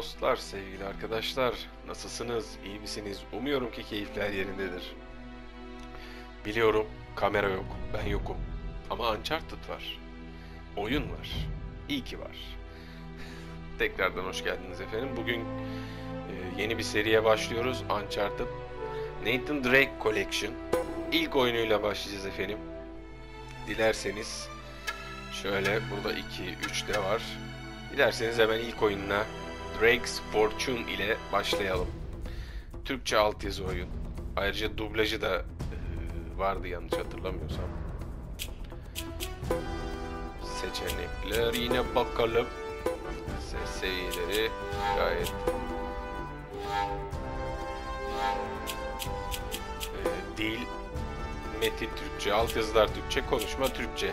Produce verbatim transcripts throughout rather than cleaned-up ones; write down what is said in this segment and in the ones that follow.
dostlar, sevgili arkadaşlar, nasılsınız, iyi misiniz? Umuyorum ki keyifler yerindedir. Biliyorum, kamera yok, ben yokum. Ama Uncharted var. Oyun var. İyi ki var. Tekrardan hoş geldiniz efendim. Bugün e, yeni bir seriye başlıyoruz. Uncharted Nathan Drake Collection. İlk oyunuyla başlayacağız efendim. Dilerseniz şöyle, burada iki, üç de var. Dilerseniz hemen ilk oyununa Drake's Fortune ile başlayalım. Türkçe altyazı oyun. Ayrıca dublajı da e, vardı yanlış hatırlamıyorsam. Seçenekler yine bakalım. Ses seviyeleri gayet e, dil, metin Türkçe, altyazılar Türkçe, konuşma Türkçe.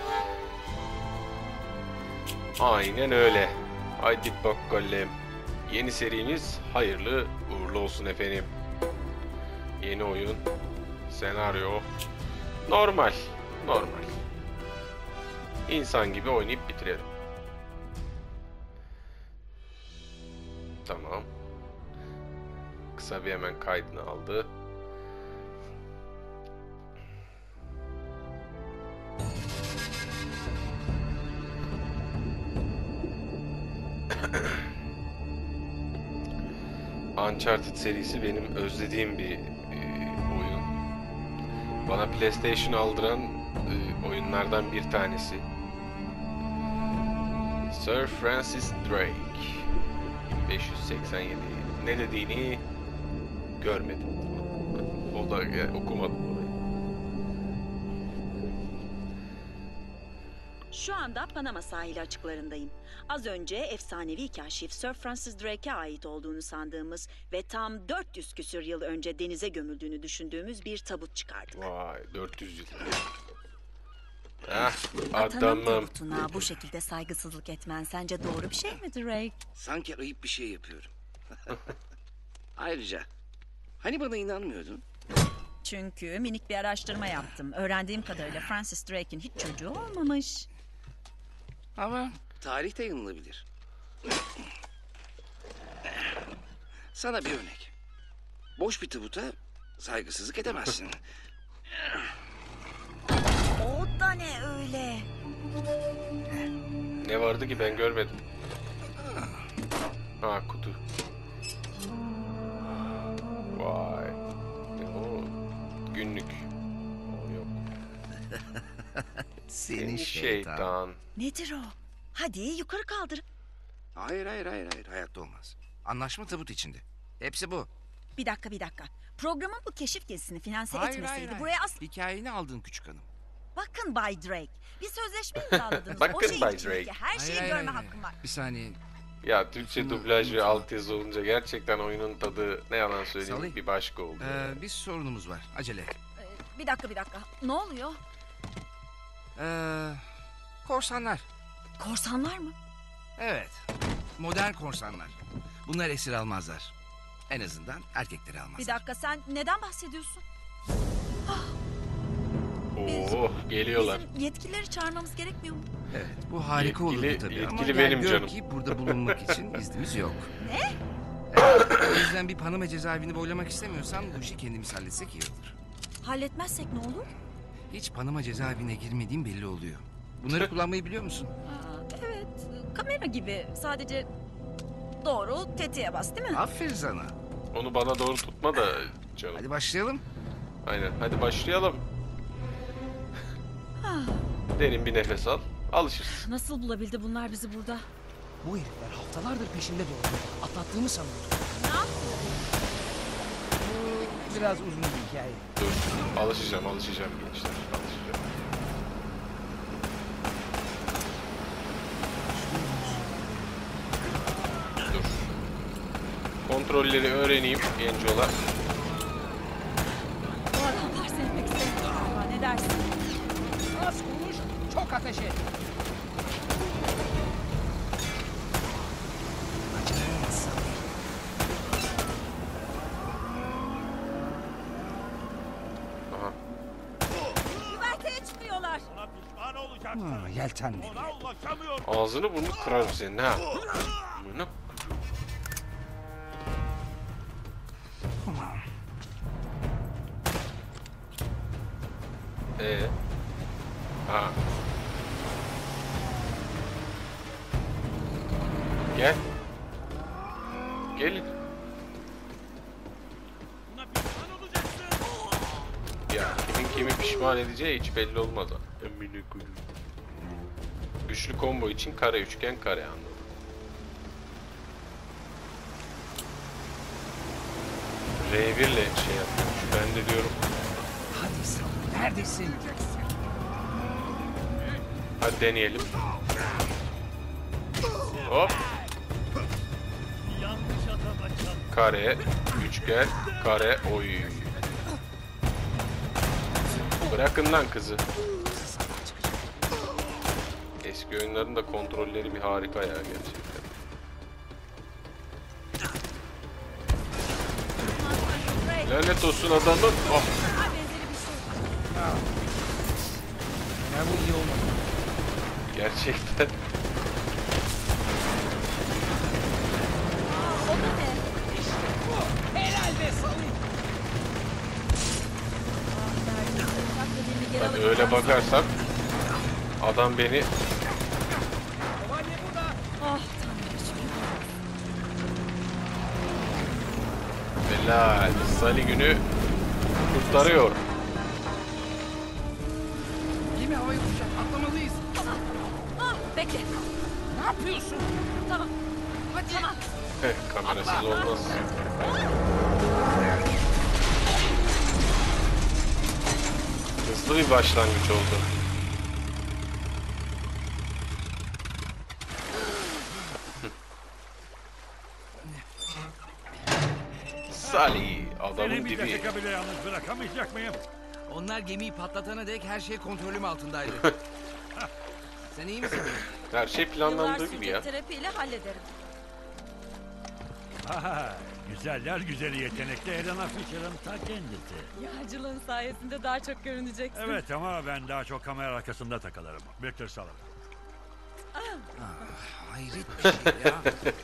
Aynen öyle. Haydi bakalım. Yeni serimiz hayırlı uğurlu olsun efendim. Yeni oyun, senaryo normal, normal. İnsan gibi oynayıp bitirelim. Tamam. Kısa bir hemen kaydını aldı. Uncharted serisi benim özlediğim bir e, oyun. Bana PlayStation aldıran e, oyunlardan bir tanesi. Sir Francis Drake bin beş yüz seksen yedi. Ne dediğini görmedim. O da yani, okumadım. Şu anda Panama sahili açıklarındayım. Az önce efsanevi kaşif Sir Francis Drake'e ait olduğunu sandığımız ve tam dört yüz küsür yıl önce denize gömüldüğünü düşündüğümüz bir tabut çıkardık. Vay, dört yüz yıl. Heh, Atanın adamım. tabutuna bu şekilde saygısızlık etmen sence doğru bir şey mi Drake? Sanki ayıp bir şey yapıyorum. Ayrıca hani bana inanmıyordun? Çünkü minik bir araştırma yaptım. Öğrendiğim kadarıyla Francis Drake'in hiç çocuğu olmamış. Ama tarihte yanılabilir. Sana bir örnek. Boş bir tabuta saygısızlık edemezsin. O da ne öyle? Ne vardı ki ben görmedim. Ha, kutu. Vay. O günlük. O yok. Senin şeytan. Nedir o? Hadi yukarı kaldır. Hayır hayır hayır hayır hayatta olmaz. Anlaşma tabut içinde. Hepsi bu. Bir dakika bir dakika. Programın bu keşif gezisini finanse Hayır etmeseydi hayır hayır. buraya as... Hikayeni aldın küçük hanım. Bakın Bay Drake. Bir sözleşme imzaladınız. Bakın o şeyin Bay içindeki Drake. her şeyi Hayır, hayır, görme hayır. hakkım var. Bir saniye. Ya Türkçe dublaj ve altyazı olunca gerçekten oyunun tadı, ne yalan söyleyeyim, Salih. bir başka oldu. Ee, bir sorunumuz var. Acele et. Ee, bir dakika bir dakika. Ne oluyor? Ee, korsanlar. Korsanlar mı? Evet. Modern korsanlar. Bunlar esir almazlar. En azından erkekleri almazlar. Bir dakika sen neden bahsediyorsun? Oo, geliyorlar. Bizim yetkilileri çağırmamız gerekmiyor mu? Evet, bu harika Yetkili- olurdu tabii ama yetkili gel benim gör canım. ki burada bulunmak için iznimiz yok. Ne? Evet, o yüzden bir Panama cezaevini boylamak istemiyorsan bu işi kendimiz halletsek iyi olur. Halletmezsek ne olur? Hiç Panama cezaevine girmediğim belli oluyor. Bunları kullanmayı biliyor musun? Aa, evet. Kamera gibi. Sadece doğru tetiğe bas değil mi? Aferin sana. Onu bana doğru tutma da canım. Hadi başlayalım. Aynen, hadi başlayalım. Ah, Derin bir nefes al. Alışırsın. nasıl bulabildi bunlar bizi burada? Bu herifler haftalardır peşimde dolanıyor. Atlattığımı sanıyordum. Ne yaptın? Bu biraz uzun bir hikaye. Dur. Alışacağım, alışacağım gençler. Alışacağım. Dur. Kontrolleri öğreneyim gencolar. Bu adamlar seni pek sevmiyor galiba. Ne dersin? Az konuş, çok ateş et. Acele et Salih. Aha. Güverteye çıkıyorlar. Ha, yeltenli. Ağzını burnunu kırarım senin ha. Bunu. Ee. Ha. Gel. Gelin. Ya kimin kimi pişman edeceği hiç belli olmadı. Emine koyayım. Güçlü combo için kare, üçgen, kare, anladım. R bir ile şey yapıyormuş. Ben de diyorum. Hadi Sully, neredesin? Hadi deneyelim. Hop. Kare, üçgen, kare, oy. Bırakın lan kızı. Eski oyunların da kontrolleri bir harika ya gerçekten. Lanet olsun adamın. Oh. Ya bu iyi olmadı. Gerçekten. Helal be Sully. Tabii öyle bakarsak adam beni Şövalye burada. Ah tanrım. helal Salih günü kurtarıyor. Gemi havaya uçacak, atlamalıyız. Ah bekle. Ne yapıyorsun? Tamam. Hadi. Tamam. Heh, kamerasız olmaz. Hızlı bir başlangıç oldu. Salih, adamın Seni bir dibi. dakika bile yalnız bırakamayacak mıyım? Onlar gemiyi patlatana dek her şey kontrolüm altındaydı. Sen iyi misin? Her şey planlandığı gibi ya. terapiyle hallederim. Ha, güzeller güzeli yetenekli Helena Fisher'ın ta kendisi. Yağcılığın sayesinde daha çok görüneceksin. Evet ama ben daha çok kamera arkasında takılırım. Victor Salım. Hayret bir şey ya.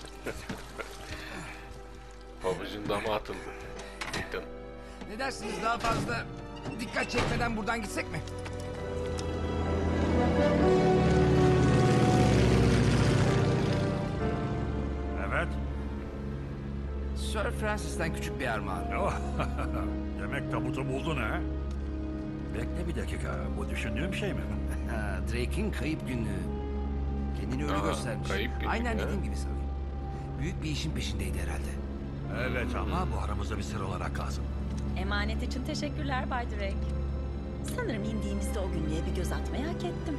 Pabucun dama atıldı. Yıkın. Ne dersiniz, daha fazla dikkat çekmeden buradan gitsek mi? Evet. Sir Francis'ten küçük bir armağan. Oh, demek tabutu buldun ha? Bekle bir dakika. Bu düşündüğüm şey mi? Ha, Drake'in kayıp günlüğü. Kendini öyle Aa, göstermiş. kayıp günlük Aynen ya. dediğim gibi sanırım. Büyük bir işin peşindeydi herhalde. Evet ama bu aramızda bir sır olarak kalsın. Emanet için teşekkürler Bay Drake. Sanırım indiğimizde o günlüğe bir göz atmayı hak ettim.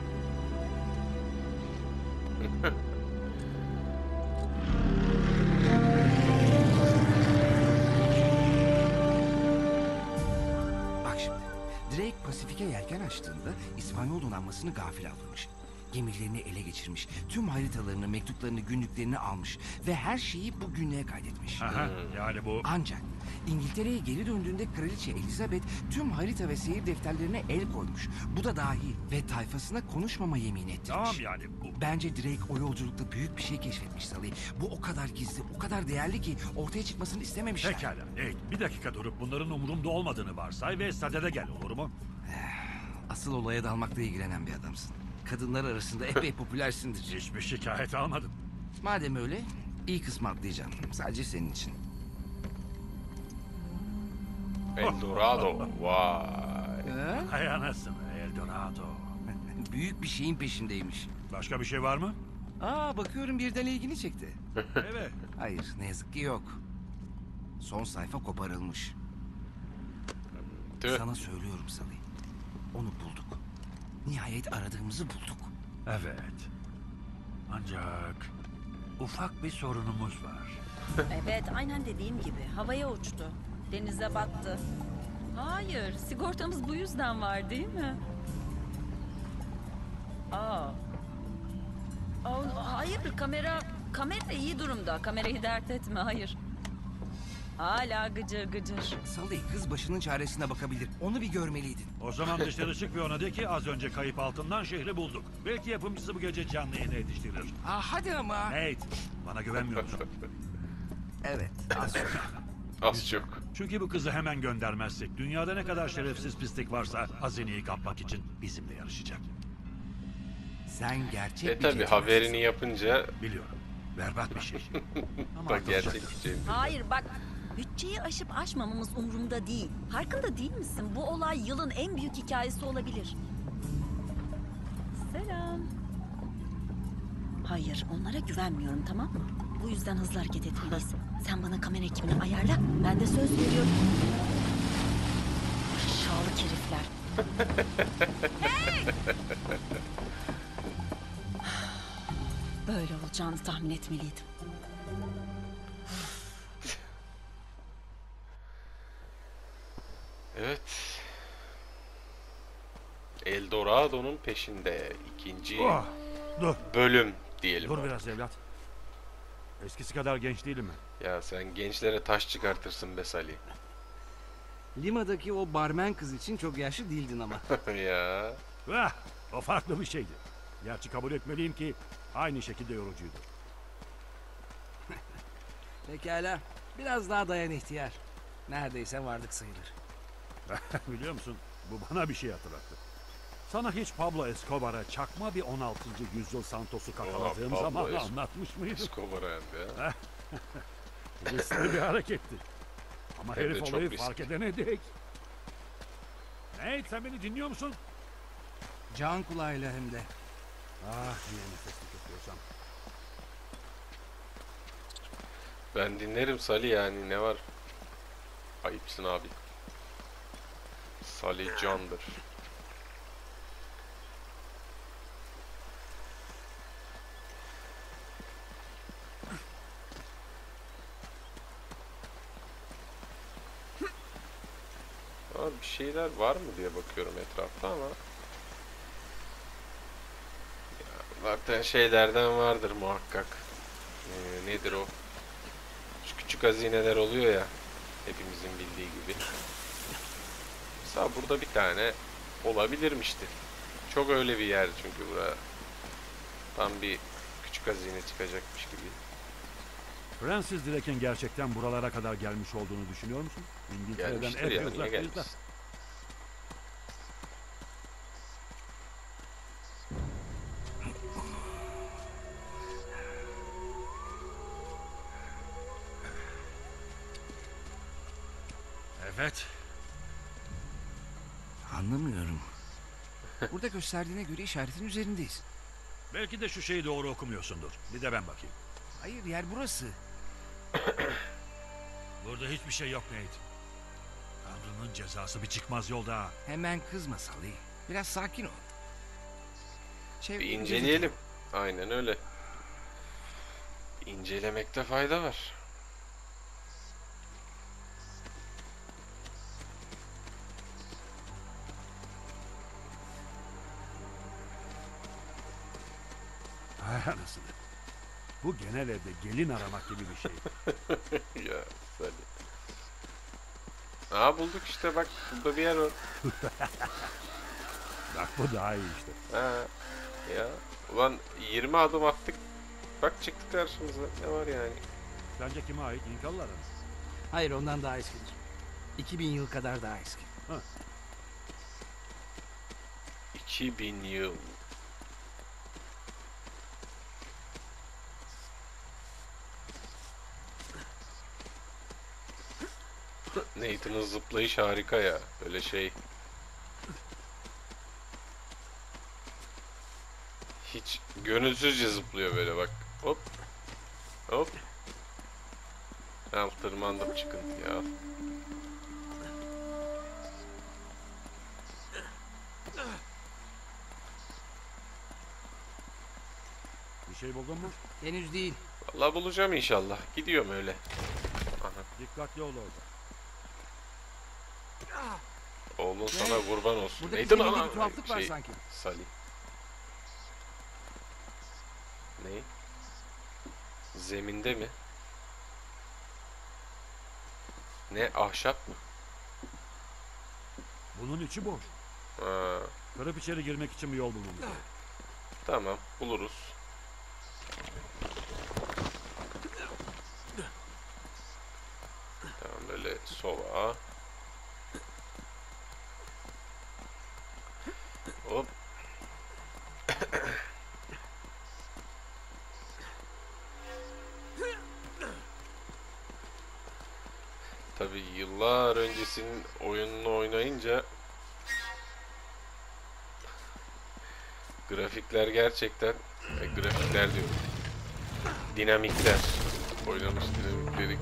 Bak şimdi. Drake Pasifik'e yelken açtığında İspanyol donanmasını gafil avlamış. Gemilerini ele geçirmiş. Tüm haritalarını, mektuplarını, günlüklerini almış. Ve her şeyi bu günlüğe kaydetmiş. Aha, yani bu... Ancak İngiltere'ye geri döndüğünde Kraliçe Elizabeth tüm harita ve seyir defterlerine el koymuş. Bu da dahil ve tayfasına konuşmama yemin ettirmiş. Tamam yani bu... Bence Drake o yolculukta büyük bir şey keşfetmiş Salih. Bu o kadar gizli, o kadar değerli ki ortaya çıkmasını istememişler. Pekala. Nate, bir dakika durup bunların umurumda olmadığını varsay ve sadede gel, olur mu? Asıl olaya dalmakla ilgilenen bir adamsın. Kadınlar arasında epey popülersindir. Hiçbir şikayet almadım. Madem öyle, iyi kısmı atlayacağım. Sadece senin için. Eldorado. Vay. Ha? Hay anasını, Eldorado. Büyük bir şeyin peşindeymiş. Başka bir şey var mı? Aa, bakıyorum birden ilgini çekti. Evet. Hayır, ne yazık ki yok. Son sayfa koparılmış. Tüh. Sana söylüyorum Salih. Onu bulduk. Nihayet aradığımızı bulduk. Evet. Ancak ufak bir sorunumuz var. Evet, aynen dediğim gibi. Havaya uçtu. Denize battı. Hayır, sigortamız bu yüzden var değil mi? Aa. Aa, hayır, kamera... Kamera iyi durumda. Kamerayı dert etme, hayır. Hala gıcır gıcır. Salih, kız başının çaresine bakabilir. Onu bir görmeliydin. O zaman dışarı çık ve ona de ki az önce kayıp altından şehri bulduk. Belki yapımcısı bu gece canlı yayına yetiştirir. Aa, hadi ama. Nate, bana güvenmiyor musun? Evet, az çok. Az çok. Çünkü bu kızı hemen göndermezsek dünyada ne kadar şerefsiz pislik varsa hazineyi kapmak için bizimle yarışacak. Sen gerçek E bir tabi centilmensın. haberini yapınca Biliyorum. Berbat bir şey. Ama bak atlatacak. gerçek bir centilmen. Hayır bak. Bütçeyi aşıp aşmamamız umurumda değil. Farkında değil misin? Bu olay yılın en büyük hikayesi olabilir. Selam. Hayır, onlara güvenmiyorum, tamam mı? Bu yüzden hızlı hareket etmeliyiz. Sen bana kamera ekibini ayarla, ben de söz veriyorum. Aşağılık herifler. Hey! Böyle olacağını tahmin etmeliydim. Evet. Eldorado'nun peşinde ikinci Oh, dur. bölüm diyelim. Dur biraz evlat. Eskisi kadar genç değilim ben. Ya sen gençlere taş çıkartırsın be Salih. Lima'daki o barmen kız için çok yaşlı değildin ama. Ya. Ah, o farklı bir şeydi. Gerçi kabul etmeliyim ki aynı şekilde yorucuydu. Pekala. Biraz daha dayan ihtiyar. Neredeyse vardık sayılır. Biliyor musun? Bu bana bir şey hatırlattı. Sana hiç Pablo Escobar'a çakma bir on altıncı yüzyıl Santos'u kakaladığım Pablo zamanı Es- anlatmış mıydım? Escobar hem de. Riskli bir hareketti. Ama Hem de herif çok olayı riskli. fark edene dek. Hey, sen beni dinliyor musun? Can kulağıyla hem de. Ah, niye nefeslik yapıyorsam. Ben dinlerim Salih, yani ne var? Ayıpsın abi. Salih candır. Abi bir şeyler var mı diye bakıyorum etrafta ama ya, zaten şeylerden vardır muhakkak. Ee, nedir o? Şu küçük hazineler oluyor ya, hepimizin bildiği gibi. Mesela burada bir tane olabilirmişti. Çok öyle bir yer çünkü bura. Tam bir küçük hazine çıkacakmış gibi. Francis Drake'in gerçekten buralara kadar gelmiş olduğunu düşünüyor musun? İngiltere'den Gelmiştir epey ya, niye uzaktayız da. gelmesin? Evet. Anlamıyorum. Burada gösterdiğine göre işaretin üzerindeyiz. Belki de şu şeyi doğru okumuyorsundur. Bir de ben bakayım. Hayır, yer burası. Burada hiçbir şey yok Nate. Tanrı'nın cezası bir çıkmaz yolda. Hemen kızma Salih. Biraz sakin ol. Bir Çevreyi inceleyelim. Aynen öyle. İncelemekte fayda var. Ha, anasını. Bu genel evde gelin aramak gibi bir şey. Ya Salih. Aa, bulduk işte, bak burada bir yer var. Bak bu daha iyi işte. Ha, ya ulan yirmi adım attık. Bak çıktı karşımıza. Ne var yani? Sence kime ait? İnkalılara mı? Hayır, ondan daha eskidir. iki bin yıl kadar daha eski. iki bin yıl. Nathan'ın zıplayış harika ya. Böyle şey. Hiç gönülsüzce zıplıyor böyle bak. Hop. Hop. Al, tırmandım, çıkıntı ya. Bir şey buldun mu? Henüz değil. Vallahi bulacağım inşallah. Gidiyorum öyle. Aha. Dikkatli ol orada. Oğlun sana kurban olsun. Burada bir Nathan, zeminde ana- bir tuhaflık var şey, sanki. Salih. Ne? Zeminde mi? Ne, ahşap mı? Bunun içi boş. Ha, Kırıp içeri girmek için bir yol bulmamız lazım. tamam, buluruz. Tamam, böyle Sola. Hop. Tabii yıllar öncesinin oyununu oynayınca grafikler gerçekten e, grafikler diyorum. Dinamikler. Oynamış dinamikleri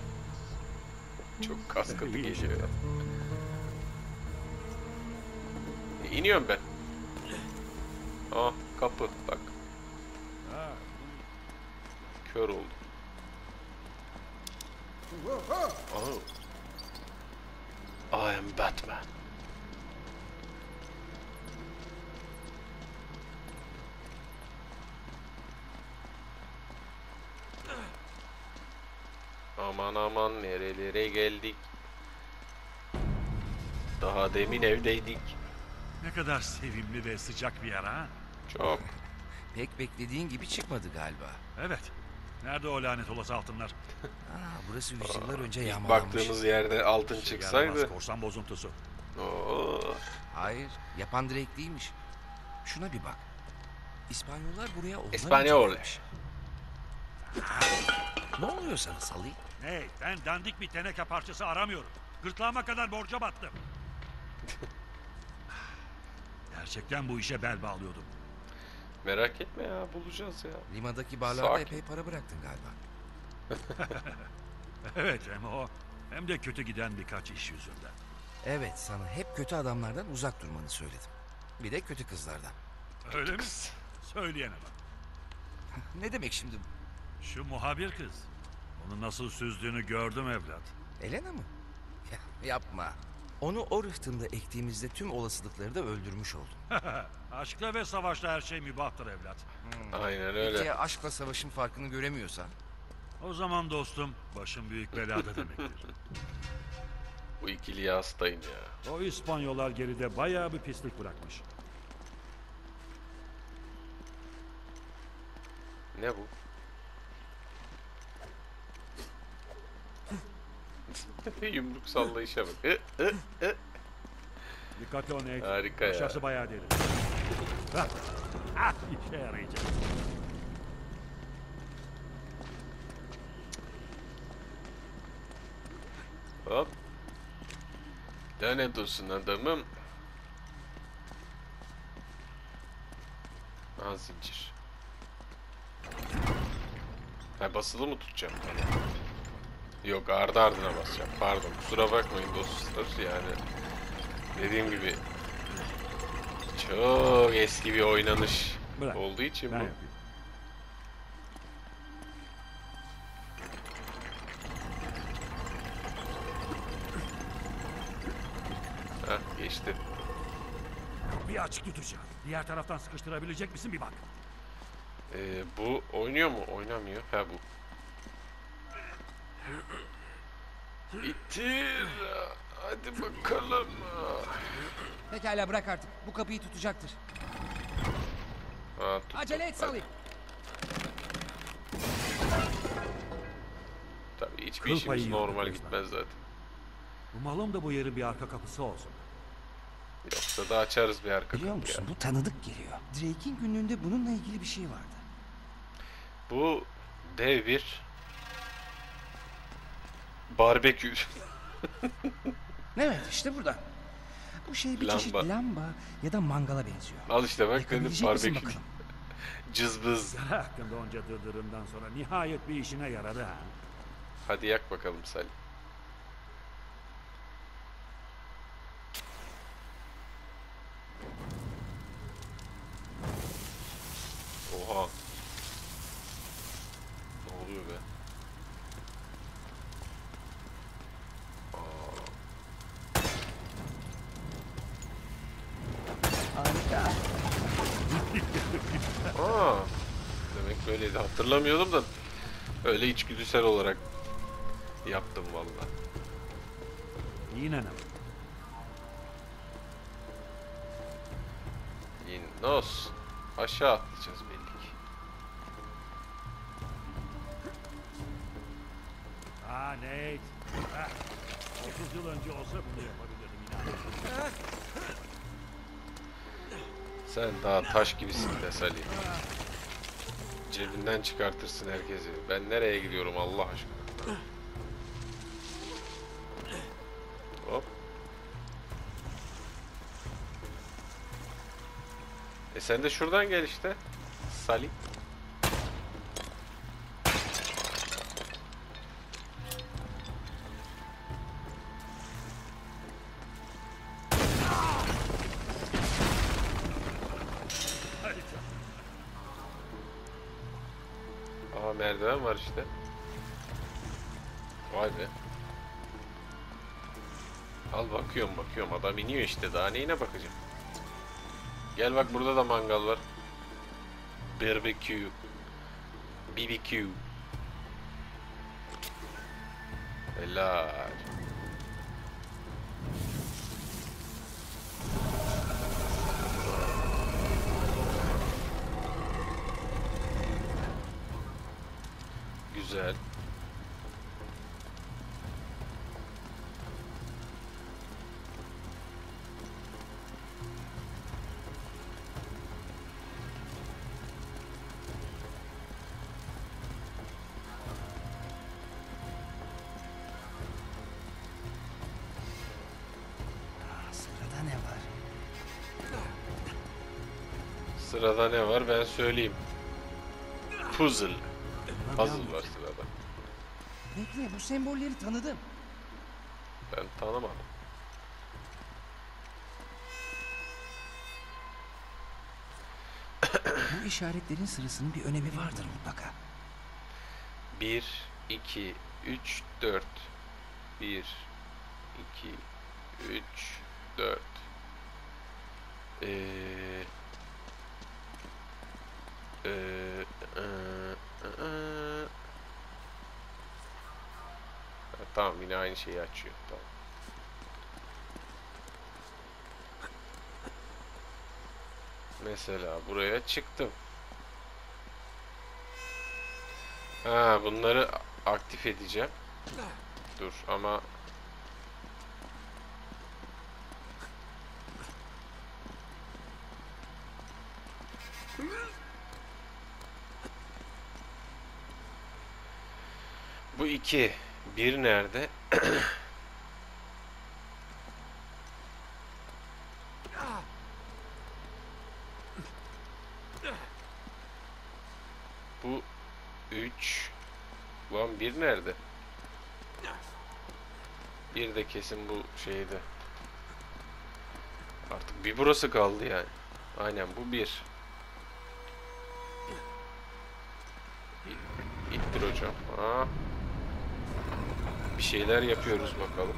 çok kaskatı geliyor. E, iniyorum ben. Ah kapı bak. Kör oldum. Oh. I am Batman. Aman aman nerelere geldik. Daha demin evdeydik. Ne kadar sevimli ve sıcak bir yer ha? Çok. Pek beklediğin gibi çıkmadı galiba. Evet. Nerede o lanet olası altınlar? Aa, burası yüzyıllar önce İlk yağmalanmış. baktığımız yerde altın Şey çıksaydı. yaramaz, korsan bozuntusu. Oo. Hayır, yapan Drake değilmiş. Şuna bir bak. İspanyollar buraya onlar İspanyol. için gelmiş. Ne oluyor sana Salih? Hey, ben dandik bir teneke parçası aramıyorum. Gırtlağıma kadar borca battım. Gerçekten bu işe bel bağlıyordum. Merak etme ya, bulacağız ya. Limadaki barlarda Sakin. epey para bıraktın galiba. Evet, hem o hem de kötü giden birkaç iş yüzünden. Evet, sana hep kötü adamlardan uzak durmanı söyledim. Bir de kötü kızlardan. Öyle mi? Söyleyene bak. Ne demek şimdi? Şu muhabir kız. Onu nasıl süzdüğünü gördüm evlat. Elena mı? Ya, yapma. Onu o rıhtımda ektiğimizde tüm olasılıkları da öldürmüş oldum. Aşkla ve savaşta her şey mübahtır evlat. Aynen Peki öyle. ya aşkla savaşın farkını göremiyorsan? O zaman dostum, başım büyük belada demektir. Bu ikiliye hastayım ya. O İspanyollar geride bayağı bir pislik bırakmış. Ne bu? Yumruk sallayışa bak. Hı, hı, hı. Dikkatli ol Nate. Harika ya. Aşağısı bayağı derin. Hah, ah, işe yarayacak. Hop. Lanet olsun adamım. Ha zincir. Ha basılı mı tutacağım? Yok ardı ardına basacağım. Pardon kusura bakmayın dostlar yani. Dediğim gibi çok eski bir oynanış Bırak, olduğu için Ben bu. yapayım. Heh geçti. Bir açık tutacağım. Diğer taraftan sıkıştırabilecek misin bir bak. Ee, bu oynuyor mu? Oynamıyor. Ha bu. İttir. Hadi bakalım. Pekala bırak artık. Bu kapıyı tutacaktır. Ha, tuttum. Acele et Salih. Tabii hiçbir Kıl işimiz payı yok normal resmen. gitmez zaten. Umalım da bu yerin bir arka kapısı olsun. Yoksa da açarız bir arka Biliyor kapı musun ya. bu tanıdık geliyor. Drake'in günlüğünde bununla ilgili bir şey vardı. Bu dev bir barbekü. Evet işte burada. Bu şey bir çeşit Lamba. lamba ya da mangala benziyor. Al işte bak dedim Yakabilecek misin barbekü. bakalım? Cızbız. Yara hakkında onca dırdırından sonra nihayet bir işine yaradı ha. Hadi yak bakalım Salih. Oha. Ne oluyor be? Harika. Aa. Demek böyleydi. Hatırlamıyordum da öyle içgüdüsel olarak yaptım vallahi. Yine ne? Yinnos. Aşağı atlayacağız belli ki. Aa Nate. Heh. otuz yıl önce olsa bunu yapabilirdim inan. Sen daha taş gibisin be Salih. Cebinden çıkartırsın herkesi. Ben nereye gidiyorum Allah aşkına? Hop. E sen de şuradan gel işte. Salih. Aa merdiven var işte. Vay be. Al bakıyorum bakıyorum adam iniyor işte daha neyine bakacağım. Gel bak burada da mangal var. Barbecue. B B Q. Helal. Güzel. Aa, sırada ne var? Sırada ne var ben söyleyeyim. Puzzle. Puzzle var sırada. Bekle, bu sembolleri tanıdım. Ben tanımadım. Bu işaretlerin sırasının bir önemi vardır mutlaka. bir, iki, üç, dört. bir, iki, üç, dört. Ee, e, e, e, e. Ha, tamam yine aynı şeyi açıyor. Tamam. Mesela buraya çıktım. Ha bunları aktif edeceğim. Dur ama bu iki. Bir nerede? Bu üç. Lan bir nerede? Bir de kesin bu şeyde. Artık bir burası kaldı yani. Aynen bu bir. İ- İttir hocam. Ha. Bir şeyler yapıyoruz bakalım.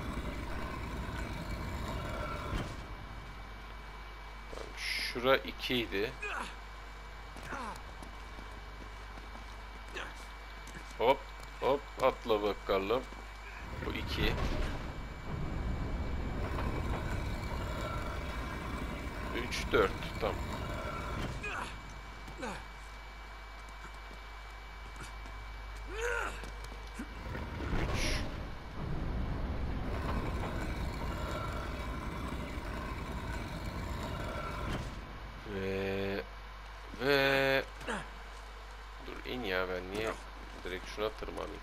Tamam, şura iki idi. Hop hop atla bakalım. Bu iki. Üç dört tamam. Üç. Ve ve dur in ya ben niye direkt şuna tırmanayım.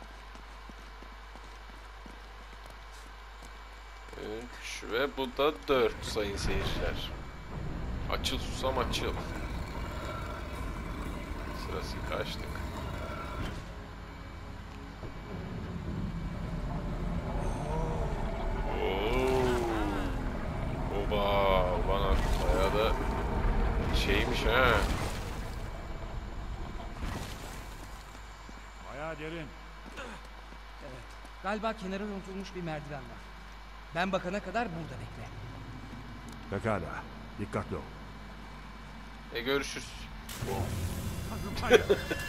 Üç ve bu da dört sayın seyirciler. Açıl susam açıl. Sırasıyla açtık. Oo. Oba, bana bayağı da şeymiş ha. Bayağı derin. Evet. Galiba kenara yontulmuş bir merdiven var. Ben bakana kadar burada bekle. Pekala. Dikkatli ol. E görüşürüz. Tanrım hayır.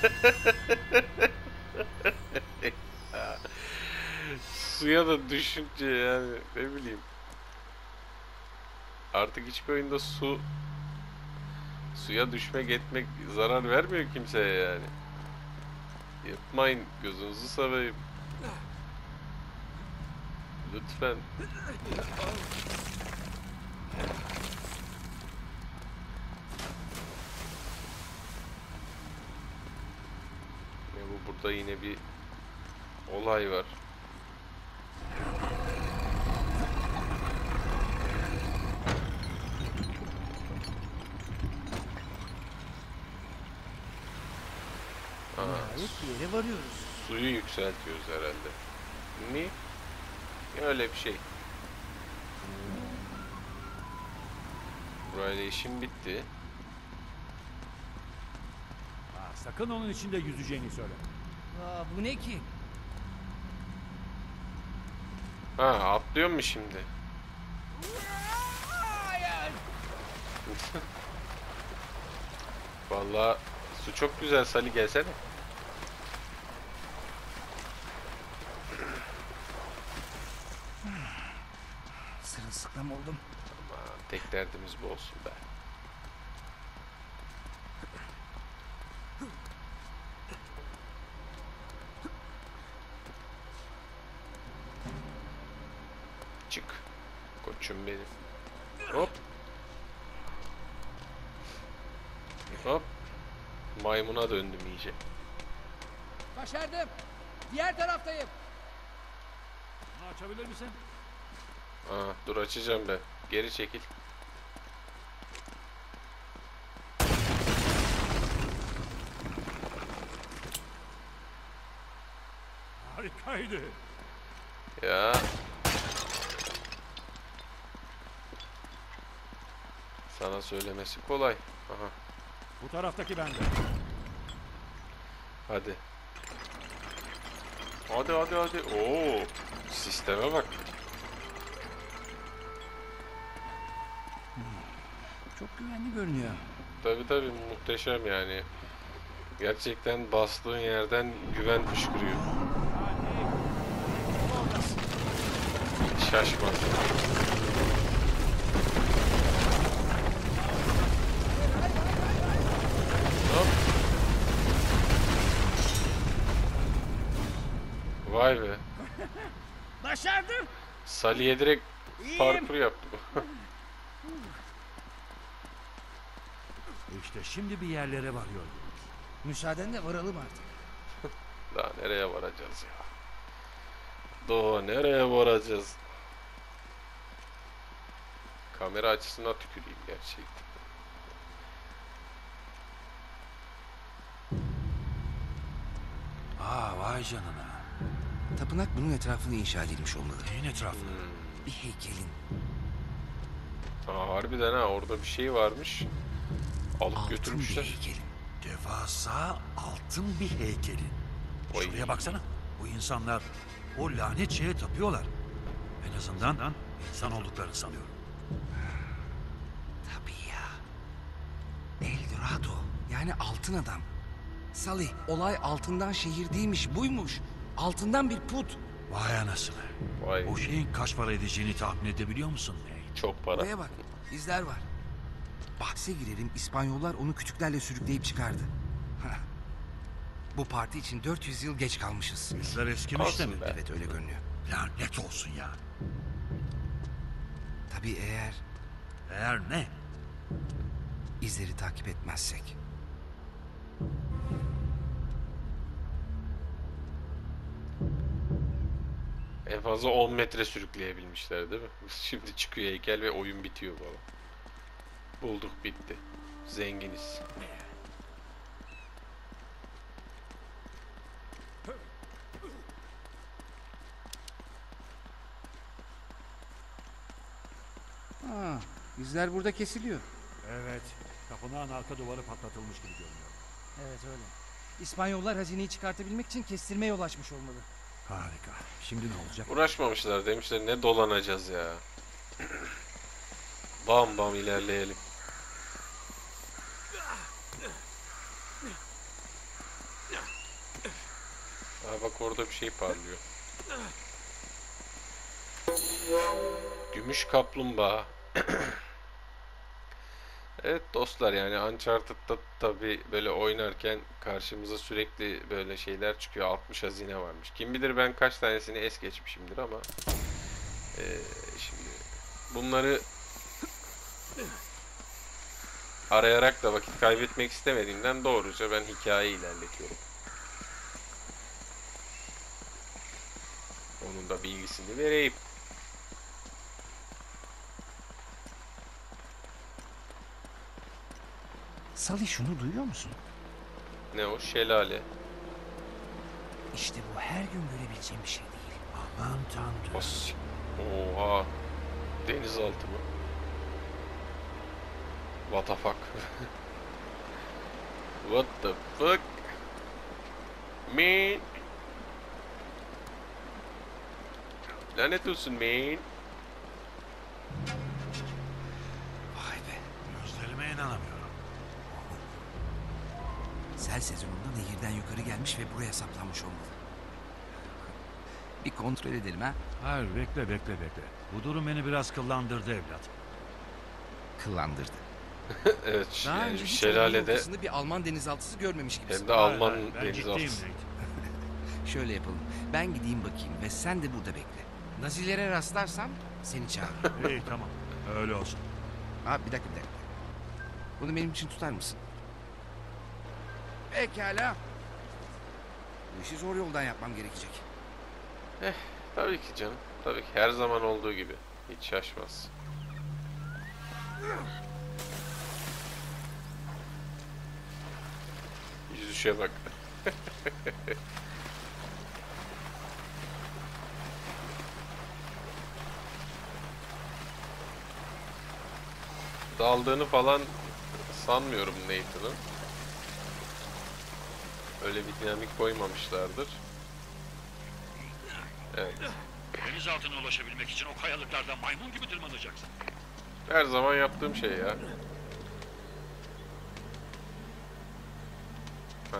Suya da düşünce yani ne bileyim. Artık hiçbir oyunda su suya düşmek etmek zarar vermiyor kimseye yani. Yapmayın gözünüzü seveyim. Lütfen. Ne bu, burada yine bir olay var. Ha, Nihayet bir yere varıyoruz. suyu yükseltiyoruz herhalde. Ne? Öyle bir şey. Burayla işim bitti. Ha, sakın onun içinde yüzeceğini söyle. Aa, bu ne ki? Ha, atlıyor mu şimdi? Vallahi su çok güzel, Salih gelsene. Sırılsıklam oldum. Aman, tek derdimiz bu olsun be. Çık. Koçum benim. Hop. Hop. Maymuna döndüm iyice. Başardım. Diğer taraftayım. Bunu açabilir misin? Aa, dur açacağım ben. Geri çekil. Harikaydı. Ya. Sana söylemesi kolay. Aha. Bu taraftaki bende. Hadi. Hadi hadi hadi. Oo. Sisteme bak. Çok güvenli görünüyor. Tabi tabi, muhteşem yani. Gerçekten bastığın yerden güven fışkırıyor. Hiç şaşmaz. Hop. Vay be. Başardım. Salih'e direkt parkur yaptım. İşte şimdi bir yerlere varıyor. Müsaadenle varalım artık. Daha nereye varacağız ya? Daha nereye varacağız? Kamera açısına tüküreyim gerçekten. Aa, vay canına. Tapınak bunun etrafında inşa edilmiş olmalı. Neyin etrafında? Hmm. Bir heykelin. Aa, harbiden ha, orada bir şey varmış. Alıp Altın bir götürmüşler. heykelin. Devasa altın bir heykeli. Oy. Şuraya baksana. Bu insanlar o lanet şeye tapıyorlar. En azından insan olduklarını sanıyorum. Tabii ya. El Dorado. Yani altın adam. Salih, olay altından şehir değilmiş, buymuş. Altından bir put. Vay anasını. Vay, O şeyin kaç para edeceğini tahmin edebiliyor musun? çok para. Buraya bak, izler var. Bahse girerim, İspanyollar onu kütüklerle sürükleyip çıkardı. Hah. Bu parti için dört yüz yıl geç kalmışız. İzler eskimiş de Olsun mi? be. Evet, öyle görünüyor. Lanet olsun ya. Tabii eğer Eğer ne? izleri takip etmezsek. En fazla on metre sürükleyebilmişler değil mi? Şimdi çıkıyor heykel ve oyun bitiyor falan. Bulduk, bitti. Zenginiz. Aa, izler burada kesiliyor. Evet. Tapınağın arka duvarı patlatılmış gibi görünüyor. Evet öyle. İspanyollar hazineyi çıkartabilmek için kestirmeye yol açmış olmalı. Harika. Şimdi ne olacak? Uğraşmamışlar, demişler ne dolanacağız ya. Bam bam ilerleyelim. Aa, bak orada bir şey parlıyor. Gümüş kaplumbağa. Evet dostlar, yani Uncharted'da tabi böyle oynarken karşımıza sürekli böyle şeyler çıkıyor. altmış hazine varmış. Kim bilir ben kaç tanesini es geçmişimdir ama Ee, şimdi bunları arayarak da vakit kaybetmek istemediğimden doğruca ben hikayeyi ilerletiyorum. Onun da bilgisini vereyim. Sally, şunu duyuyor musun? Ne o? Şelale. İşte bu her gün görebileceğim bir şey değil. Aman tanrım. As. Oha. Denizaltı mı? What the fuck? What the fuck? Man. Lanet olsun man. Vay be. Gözlerime inanamıyorum. Sel sezonunda nehirden yukarı gelmiş ve buraya saplanmış olmalı. Bir kontrol edelim ha. Hayır, bekle bekle bekle. Bu durum beni biraz kıllandırdı evlat. Kıllandırdı. Evet, Daha yani önce hiç şelalede ortasında bir Alman denizaltısı görmemiş gibisin. hem de Hayır, Alman hayır, ben denizaltısı. ciddiyim Nate. Şöyle yapalım. Ben gideyim bakayım ve sen de burada bekle. Nazilere rastlarsam seni çağırırım. İyi tamam. Öyle olsun. Abi bir dakika bir dakika. Bunu benim için tutar mısın? Pekala. Bu işi zor yoldan yapmam gerekecek. Tabii ki canım. Tabii ki her zaman olduğu gibi. Hiç şaşmaz. Yüzüşe bak. Daldığını falan sanmıyorum Nathan'ın. Öyle bir dinamik koymamışlardır. Evet. Denizaltına ulaşabilmek için o kayalıklardan maymun gibi tırmanacaksın. Her zaman yaptığım şey ya. Ha.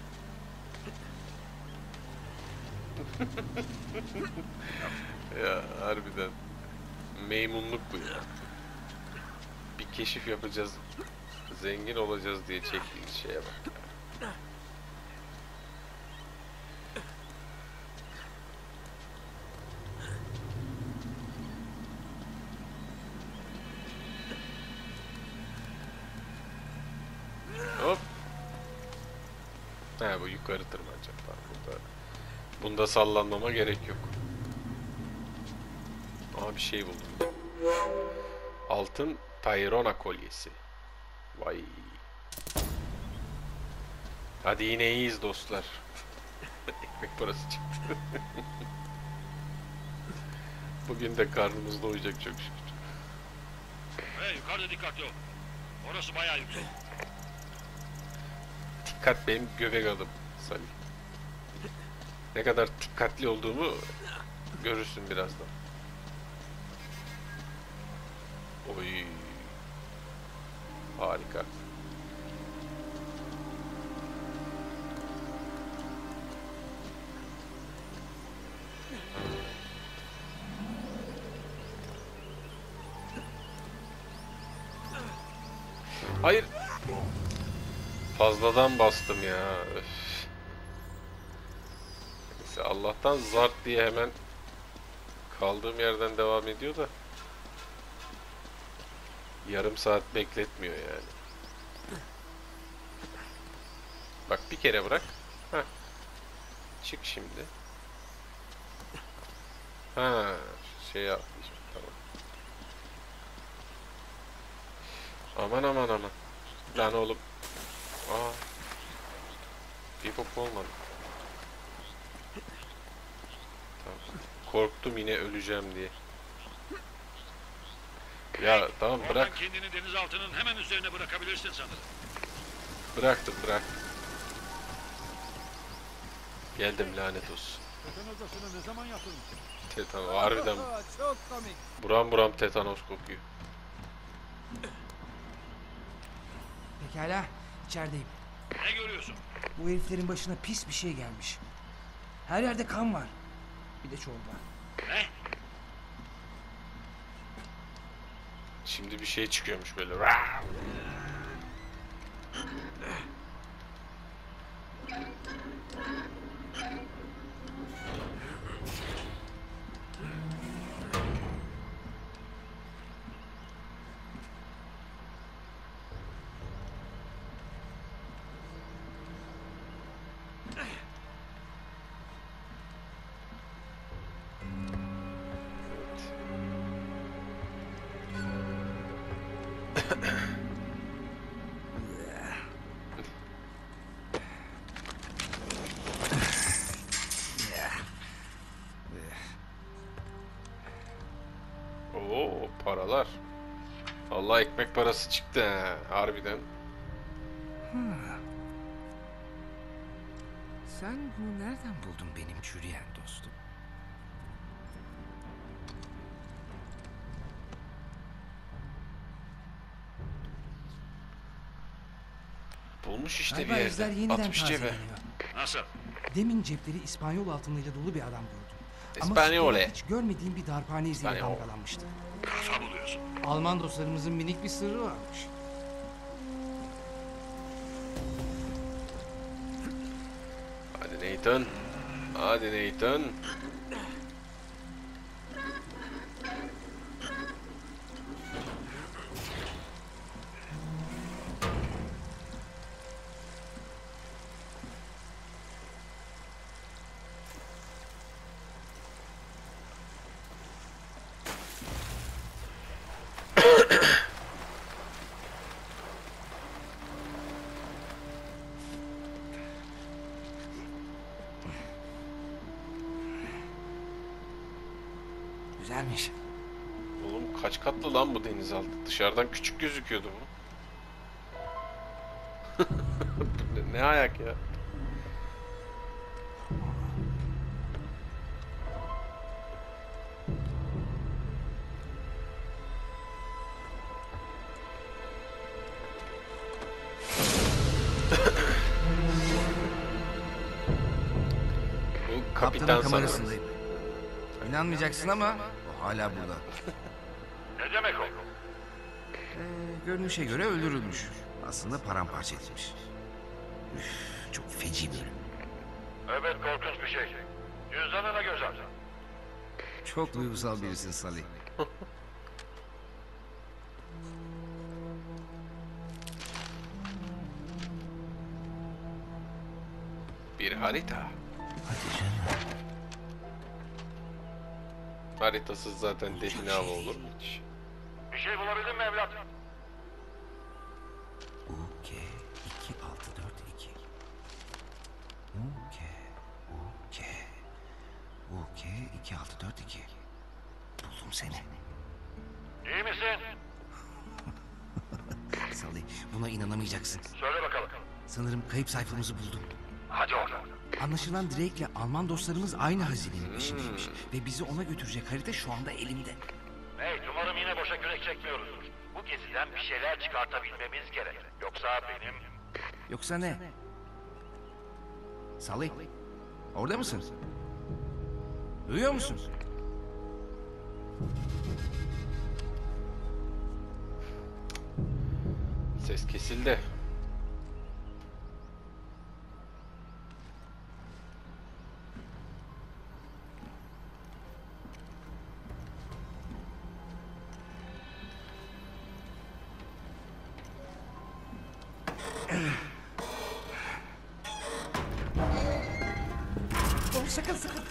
Ya harbiden meymunluk bu ya. Bir keşif yapacağız, zengin olacağız diye çektiğimiz şeye bak. Hop. He, bu yukarı tırmanacak. Bunda, bunda sallanmama gerek yok. Aa, bir şey buldum. Altın Tyrona kolyesi. Vay. Hadi yine iyiyiz dostlar. Ekmek parası çıktı. Bugün de karnımız doyacak çok şükür. Hey, yukarıda dikkatli ol. Orası bayağı yüksek. Dikkat benim göbek adım Salih. Ne kadar dikkatli olduğumu görürsün birazdan. Oy. Harika. Hayır. Fazladan bastım ya. Öf. Neyse, Allah'tan zart diye hemen kaldığım yerden devam ediyor da yarım saat bekletmiyor yani. Bak bir kere bırak. Heh. Çık şimdi. Ha, şey yapmışım. Tamam. Aman aman aman. Lan oğlum. Aa. Bir bok olmadı. Tamam. Korktum yine öleceğim diye. Ya tamam bırak. Oradan kendini denizaltının hemen üzerine bırakabilirsin sanırım. Bıraktım bırak. Geldim lanet olsun. Tetan odasına ne zaman yapılmışsın? Tetan harbiden Çok komik. buram buram tetanos kokuyor. Pekala, içerideyim. Ne görüyorsun? Bu heriflerin başına pis bir şey gelmiş. Her yerde kan var. Bir de çorba. Ne? Şimdi bir şey çıkıyormuş böyle. paralar. Vallahi ekmek parası çıktı he, harbiden. Sen bunu nereden buldun benim çürüyen dostum? Bulmuş işte Galiba bir izler yerden. yeniden Atmış cebe. tazeleniyor. Nasıl? Demin cepleri İspanyol altınıyla dolu bir adam gördüm. Ama İspanyole. sıkıntı hiç görmediğim bir darphane iziyle İspanyol. damgalanmıştı. Kafa buluyorsun. Alman dostlarımızın minik bir sırrı varmış. Hadi Nathan. Hadi Nathan. Güzelmiş. Oğlum kaç katlı lan bu denizaltı? Dışarıdan küçük gözüküyordu bu. Bu ne, ne ayak ya? Bu kapitan Kaptanın sanırım. kamerasındayım. İnanmayacaksın ama o hala burada. Ne demek o? Ee, görünüşe göre öldürülmüş. Aslında paramparça edilmiş. Üf, çok feci bölüm. Evet, korkunç bir şey. Cüzdanına göz at. Çok duygusal birisin Salih. Bir harita. Hadi canım. Haritasız zaten define hava olur mu hiç? Bir şey bulabildin mi evlat? U K iki altı dört iki. U K U K U K iki altı dört iki. Buldum seni. İyi misin? Salih, buna inanamayacaksın. Söyle bakalım. Sanırım kayıp sayfamızı buldum. Hadi oradan. Anlaşılan Drake'le Alman dostlarımız aynı hazinenin peşindeymiş. Ve bizi ona götürecek harita şu anda elimde. Hey, umarım yine boşa kürek çekmiyoruzdur. Bu geziden bir şeyler çıkartabilmemiz gerek. Yoksa benim... Yoksa ne? Salih, orada mısın? Duyuyor musun? Ses kesildi. Dur, sakın sakın.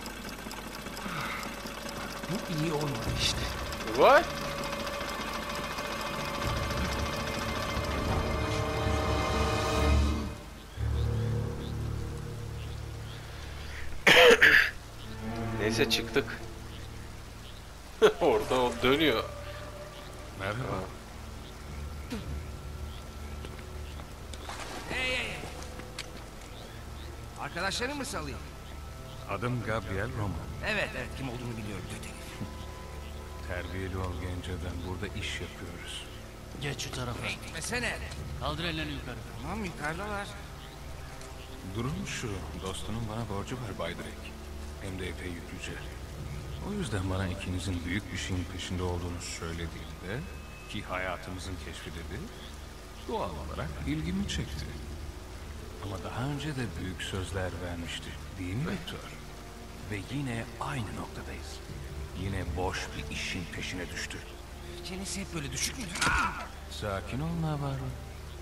Bu iyi olmadı işte. What? Neyse çıktık. Orada o dönüyor. Merhaba. Hey hey hey. Arkadaşların mı Salih? Adım Gabriel Roman. Evet evet, kim olduğunu biliyorum. Kötü herif. Terbiyeli ol Gence'den. Burada iş yapıyoruz. Geç şu tarafa. Gitmesene. Kaldır ellerini yukarı. Tamam, yukarıdalar. Durum şu. Dostunun bana borcu var Bay Drake. Hem de epey yüklüce. O yüzden bana ikinizin büyük bir şeyin peşinde olduğunu söylediğinde, ki hayatımızın keşfi dedi, doğal olarak ilgimi çekti. Ama daha önce de büyük sözler vermişti, değil mi Victor? Ve yine aynı noktadayız. Yine boş bir işin peşine düştü. Çenesi hep böyle düşük mü? Sakin ol Navarro.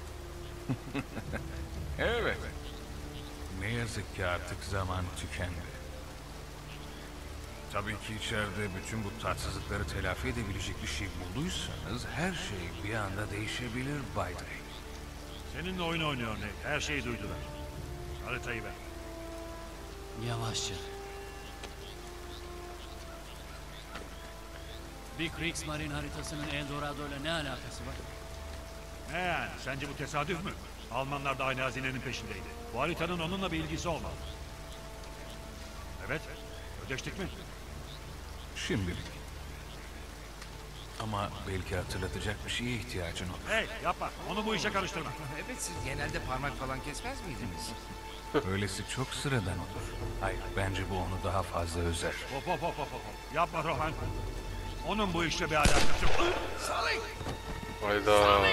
Evet. Ne yazık ki artık zaman tükendi. Tabii ki içeride bütün bu tatsızlıkları telafi edebilecek bir şey bulduysanız her şey bir anda değişebilir Bay Drake. Seninle oyun oynuyor Nate. Her şeyi duydular. Haritayı ver. Yavaşça. Bir Kriegsmarine haritasının Eldorado ile ne alakası var? Ne yani? Sence bu tesadüf mü? Almanlar da aynı hazinenin peşindeydi. Bu haritanın onunla bir ilgisi olmalı. Evet. Ödeştik mi? Şimdilik. Ama belki hatırlatacak bir şeye ihtiyacın olur. Hey yapma. Onu bu işe karıştırma. Evet, siz genelde parmak falan kesmez miydiniz? Öylesi çok sıradan olur. Hayır, bence bu onu daha fazla özer. Hop hop hop hop hop. Yapma Rohan. Onun bu işle bir alakası yok. Hayda.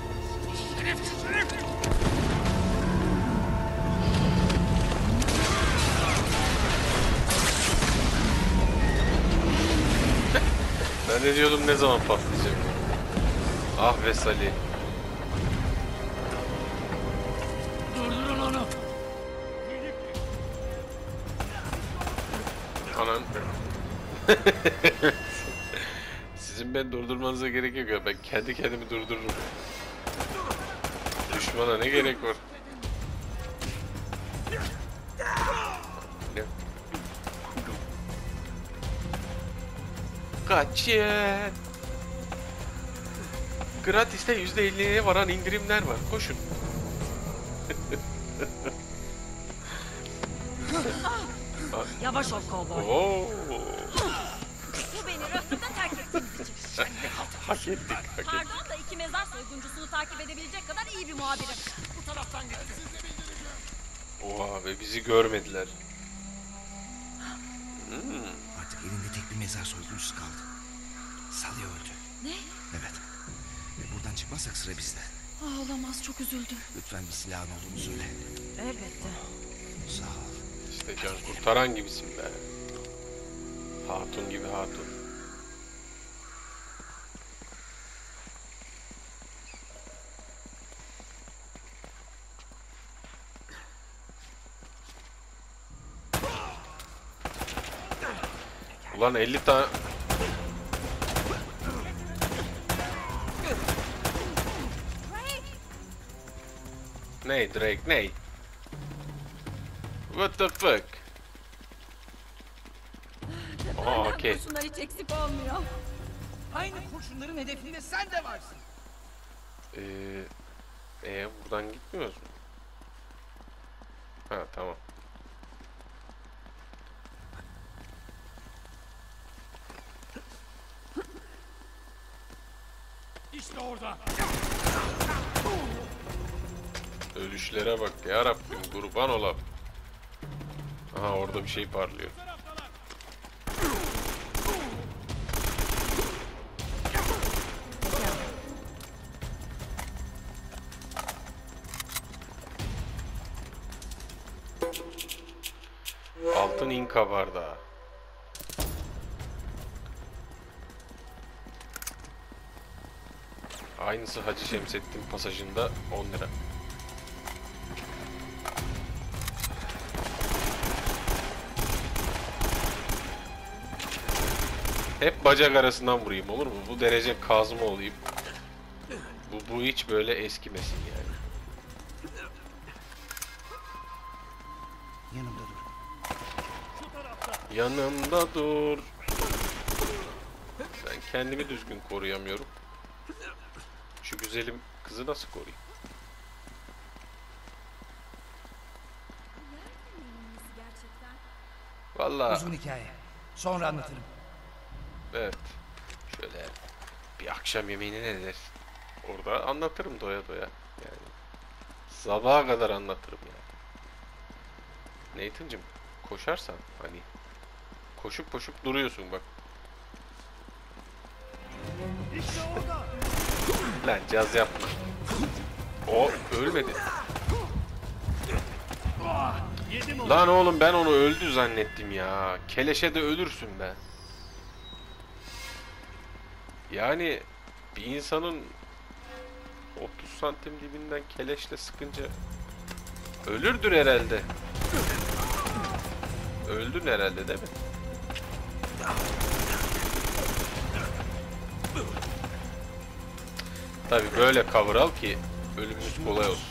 Ben de diyordum ne zaman patlayacak. Ah ve Salih. Durdurun onu. Anan. Sizin ben durdurmanıza gerek yok ya. Ben kendi kendimi durdururum. Düşmana ne gerek var? Ne? Kaçın. Gratis'te yüzde elliye varan indirimler var. Koşun. Yavaş ol kovboy. Oo. Bu beni rafında terk ettiğiniz için. Hak ettik, hak ettik. Pardon da iki mezar soyguncusunu takip edebilecek kadar iyi bir muhabirim. Bu taraftan gitti. Oha ve bizi görmediler. Hmm. Artık elinde tek bir mezar soyguncusu kaldı. Salih öldü. Ne? Evet. Ve buradan çıkmazsak sıra bizde. Aa, olamaz, çok üzüldüm. Lütfen bir silahın olduğunu söyle. Elbette. Sağ ol. İşte can kurtaran gibisin be. Hatun gibi hatun. Ulan elli tane... Ney Drake ney? What the fuck? Aa okey. Şunlar hiç eksik olmuyor. Aynı kurşunların hedefinde sen de varsın. Ee, e, buradan gitmiyoruz mu? Ha tamam. İşte orada. Ölüşlere bak ya Rabbim, kurban olam. Aha orada bir şey parlıyor. Altın inka bardağı. Aynısı Hacı Şemsettin pasajında on lira. Hep bacak arasından vurayım, olur mu? Bu derece kazma olayım. Bu, bu hiç böyle eskimesin yani. Yanımda dur. Yanımda dur. Ben kendimi düzgün koruyamıyorum. Şu güzelim kızı nasıl koruyayım? Vallahi Uzun hikaye. Sonra anlatırım. evet. Şöyle bir akşam yemeğini ne der? Orada anlatırım doya doya. Yani sabaha kadar anlatırım yani. Nathan'cığım koşarsan hani koşup koşup duruyorsun bak. Lan caz yapma. O ölmedi. Lan oğlum ben onu öldü zannettim ya. Keleşe de ölürsün be. Yani bir insanın otuz santim dibinden keleşle sıkınca ölürdür herhalde. Öldün herhalde değil mi? Tabii böyle cover al ki ölümümüz kolay olsun.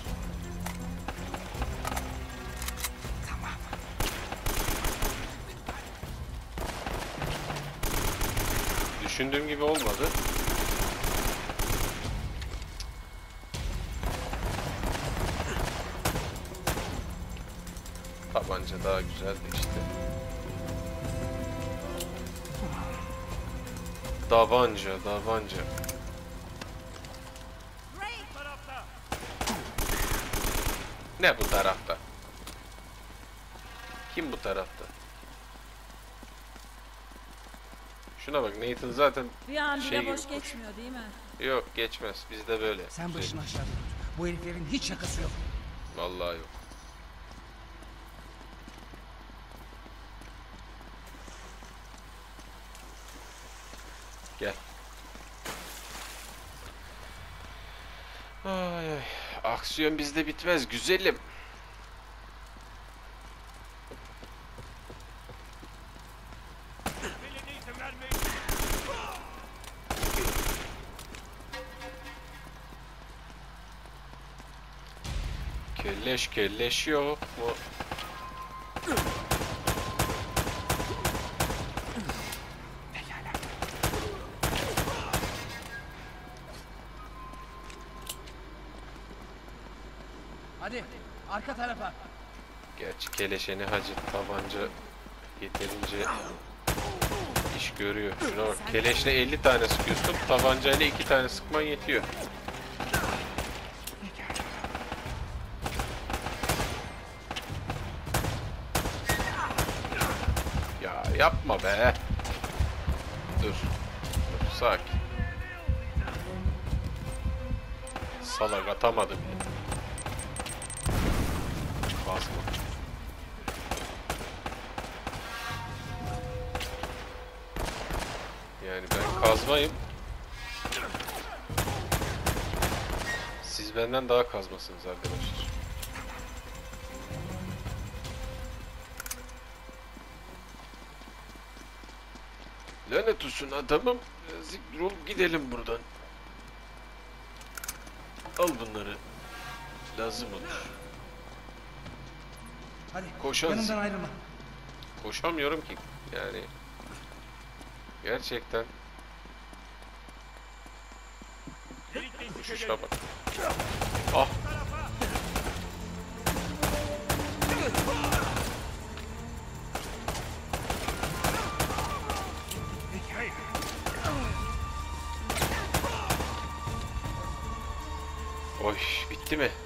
düşündüğüm gibi olmadı. Tabanca daha güzeldi işte. Davanca, davanca. Ne bu tarafta? Kim bu tarafta? Şuna bak, Nathan zaten Bir an bile şey gibi boş koşuyor. geçmiyor değil mi? Yok, geçmez. Bizde böyle. Sen başını aşağıda tut. Bu heriflerin hiç şakası yok. Vallahi yok. Gel. Ay ay. Aksiyon bizde bitmez güzelim. Kelleş kelleş yok mu? Hadi arka tarafa. Gerçi keleşeni hacı tabanca yeterince iş görüyor. Şuna bak, keleşle elli tane sıkıyorsun, tabancayla iki tane sıkman yetiyor. Ya yapma be. Dur. Dur, sakin. Salak atamadım. Basma. Yani ben kazmayım. Siz benden daha kazmasınız arkadaşlar. Lanet olsun adamım. Siktir olup gidelim buradan. Al bunları. Lazım olur. Hadi Koşan yanımdan zik- ayrılma. Koşamıyorum ki. Yani gerçekten koşuşa bak. Ah. Oy, bitti mi?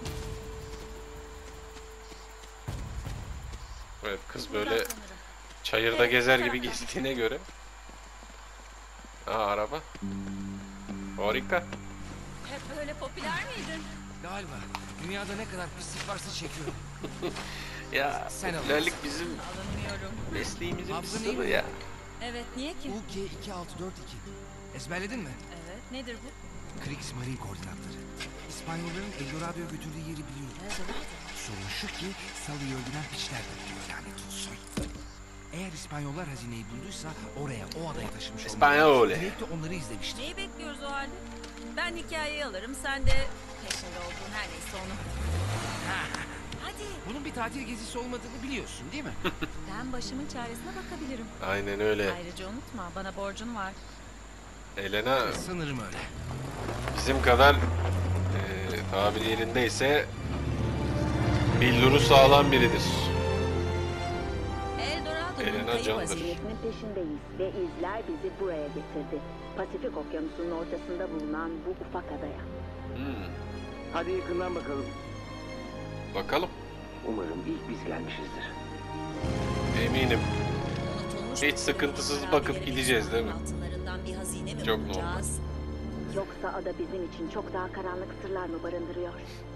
Evet, kız böyle çayırda gezer gibi gezdiğine göre. Aa, araba. Harika. Hep böyle popüler miydin? Galiba dünyada ne kadar pislik varsa çekiyorum. Ya, Sen al. popülerlik bizim Alınmıyorum. mesleğimizin bir Hafızan iyi sırrı mi? ya. Evet, niye ki? U K iki altı dört iki. Ezberledin mi? Evet, nedir bu? Kriegsmarine koordinatları. İspanyolların Eldorado'ya götürdüğü yeri biliyorum. Sorun şu ki Sally'i öldüren piçler bekliyor, lanet olsun. Eğer İspanyollar hazineyi bulduysa oraya, o adaya taşımış olmalı. İspanyol. Direkt de onları izlemişti. Neyi bekliyoruz o halde? Ben hikayeyi alırım, sen de peşinde olduğun her neyse onu. Hadi, Bunun bir tatil gezisi olmadığını biliyorsun değil mi? ben başımın çaresine bakabilirim. Aynen öyle. Ayrıca unutma, bana borcun var. Elena Sanırım öyle. bizim kadar eee tabir yerindeyse billuru sağlam biridir. Eldorado'nun Elena kayıp candır. hazinesi. Vaziyetinin peşindeyiz ve izler bizi buraya getirdi. Pasifik Okyanusu'nun ortasında bulunan bu ufak adaya. Hmm, Hadi yakından bakalım. bakalım. Umarım ilk biz gelmişizdir. Eminim. Unutulmuş Hiç bir sıkıntısız kurumun bakıp harabeleri gideceğiz, değil mi? altınlarından bir hazine mi Çok bulacağız? Yoksa ada bizim için çok daha karanlık sırlar mı barındırıyor?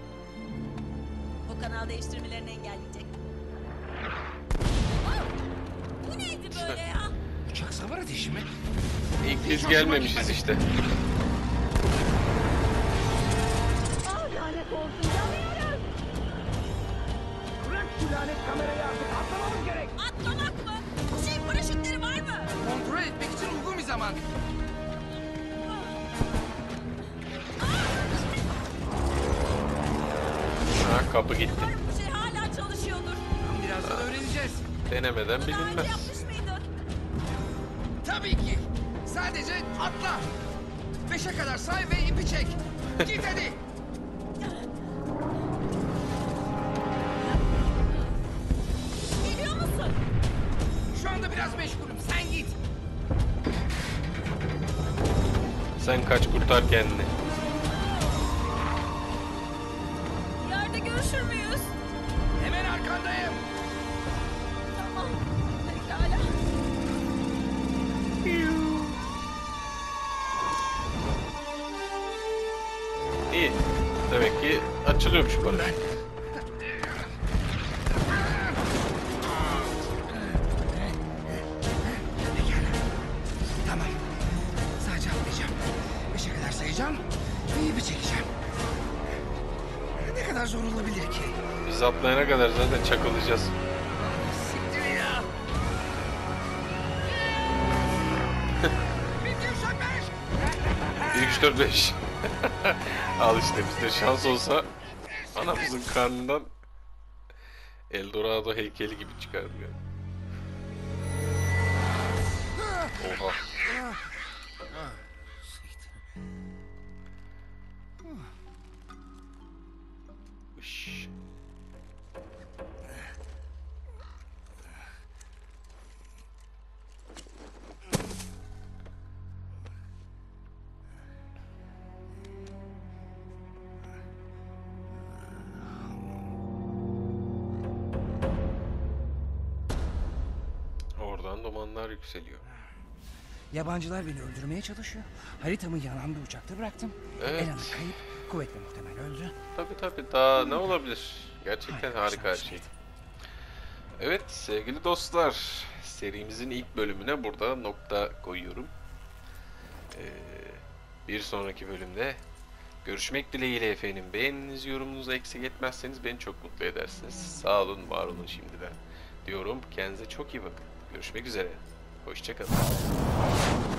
O kanal değiştirmelerini engelleyecek. Aa! Bu neydi böyle ya? Uçak savar ateşi mi? İlk biz gelmemişiz işte. Aa, lanet olsun, yanıyoruz! Bırak şu lanet kamerayı artık, atlamamız gerek. Atlamak mı? Şey paraşütleri var mı? Kontrol etmek için uygun bir zaman. Ha, kapı gitti. Umarım bu şey hala çalışıyordur. Birazdan öğreneceğiz. Denemeden Daha önce bilinmez. yapmış mıydın? Tabii ki. Sadece atla. Beşe kadar say ve ipi çek. Git hadi. Geliyor musun? Şu anda biraz meşgulüm. Sen git. Sen kaç, kurtar kendini. Yerde görüşür müyüz? Hemen arkandayım. Tamam. Pekala. İyi. Demek ki açılıyormuş bu paraşüt. Tamam. Sadece atlayacağım. Beşe kadar sayacağım ve ipi çekeceğim. Ne kadar zor olabilir ki? Biz atlayana kadar zaten çakılacağız. Siktir ya. Bir, iki, üç, dört, beş. bir, üç, dört, beş. Al işte, bizde şans olsa anamızın karnından Eldorado heykeli gibi çıkardım yani. Oha. Üş. Oradan dumanlar yükseliyor. Yabancılar beni öldürmeye çalışıyor. Haritamı yanan bir uçakta bıraktım. Evet. Elena kayıp, kuvvetle muhtemel öldü. Tabii tabii, daha ne olabilir? Gerçekten Hayır, harika her şans şey. neydi? Evet sevgili dostlar, serimizin ilk bölümüne burada nokta koyuyorum. Ee, bir sonraki bölümde görüşmek dileğiyle efendim. Beğeniniz, yorumunuzu eksik etmezseniz beni çok mutlu edersiniz. Sağ olun, var olun şimdiden diyorum. Kendinize çok iyi bakın. Görüşmek üzere. Hoşça kalın.